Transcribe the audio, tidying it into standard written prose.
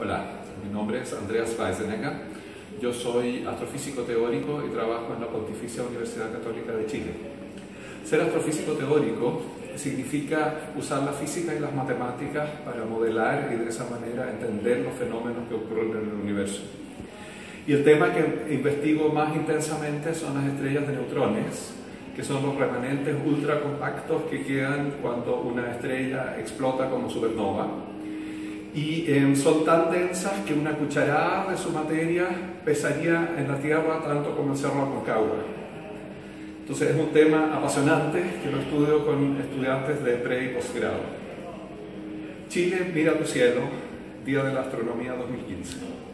Hola, mi nombre es Andreas Weisenegger. Yo soy astrofísico teórico y trabajo en la Pontificia Universidad Católica de Chile. Ser astrofísico teórico significa usar la física y las matemáticas para modelar y de esa manera entender los fenómenos que ocurren en el universo. Y el tema que investigo más intensamente son las estrellas de neutrones, que son los remanentes ultracompactos que quedan cuando una estrella explota como supernova. Y son tan densas que una cucharada de su materia pesaría en la Tierra tanto como el Cerro Aconcagua. Entonces es un tema apasionante que lo estudio con estudiantes de pre y posgrado. Chile, mira tu cielo, Día de la Astronomía 2015.